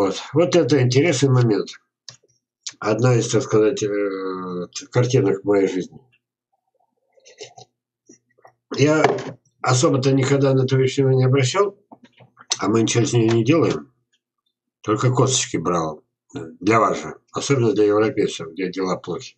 Вот это интересный момент. Одна из, так сказать, картинок моей жизни. Я особо-то никогда на эту вещь не обращал, а мы ничего с ней не делаем. Только косточки брал. Для вас же. Особенно для европейцев, где дела плохи.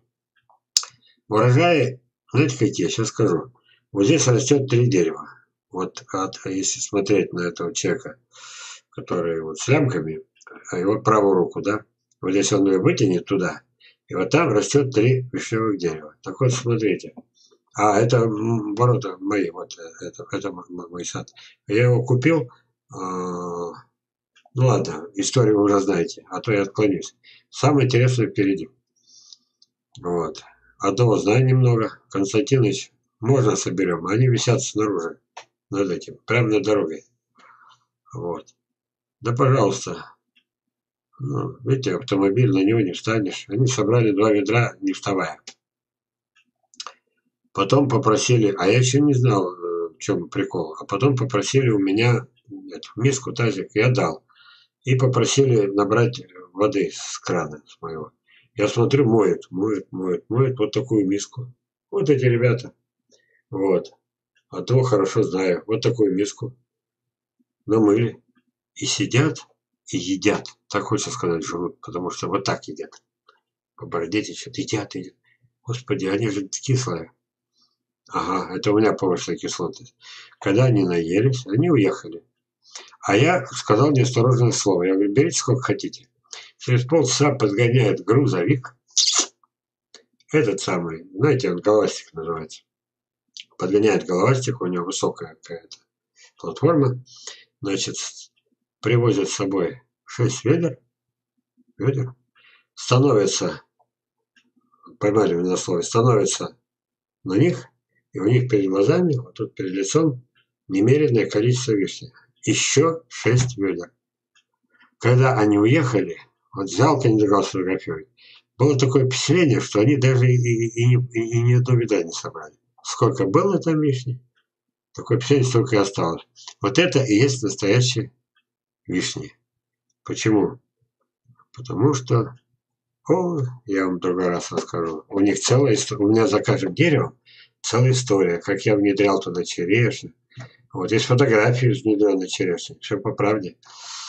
Урожаи, знаете какие? Сейчас скажу. Вот здесь растет 3 дерева. Вот если смотреть на этого человека, который вот с лямками, его правую руку, да? Вот здесь он ее вытянет туда, и вот там растет 3 вишневых дерева. Так вот, смотрите. А, это ворота мои, вот это мой сад. Я его купил, ну ладно, историю вы уже знаете, а то я отклонюсь. Самое интересное впереди. Вот. Одного знаю немного. Константинович, можно соберем. Они висят снаружи, над этим, прямо над дорогой. Вот. Да, пожалуйста. Ну, видите, автомобиль, на него не встанешь. Они собрали 2 ведра, не вставая. Потом попросили, а я еще не знал, в чем прикол. А потом попросили у меня миску, тазик, я дал. И попросили набрать воды с крана, с моего. Я смотрю, моют вот такую миску. Вот эти ребята. Вот. А то хорошо знаю. Вот такую миску намыли. И сидят, и едят. Так хочется сказать, жрут. Потому что вот так едят. По бороде течет. Едят. Господи, они же кислые. Ага, это у меня повышенная кислотность. Когда они наелись, они уехали. А я сказал неосторожное слово. Я говорю, берите сколько хотите. Через полчаса подгоняет грузовик. Этот самый, знаете, он головастик называется. Подгоняет головастик, у него высокая какая-то платформа. Значит, привозят с собой 6 ведер. Становятся, поймали меня на слове, становятся на них. И у них перед глазами, вот тут перед лицом, немеренное количество вишни. Еще 6 ведер. Когда они уехали, вот жалко не догадался сфотографировать, было такое впечатление, что они даже и ни одного ведра не собрали. Сколько было там вишни, такое впечатление, столько и осталось. Вот это и есть настоящие вишни. Почему? Потому что, я вам в другой раз расскажу. У них целая история, у меня за каждым деревом целая история, как я внедрял туда черешню. Вот есть фотографии с внедренной черешней, все по правде.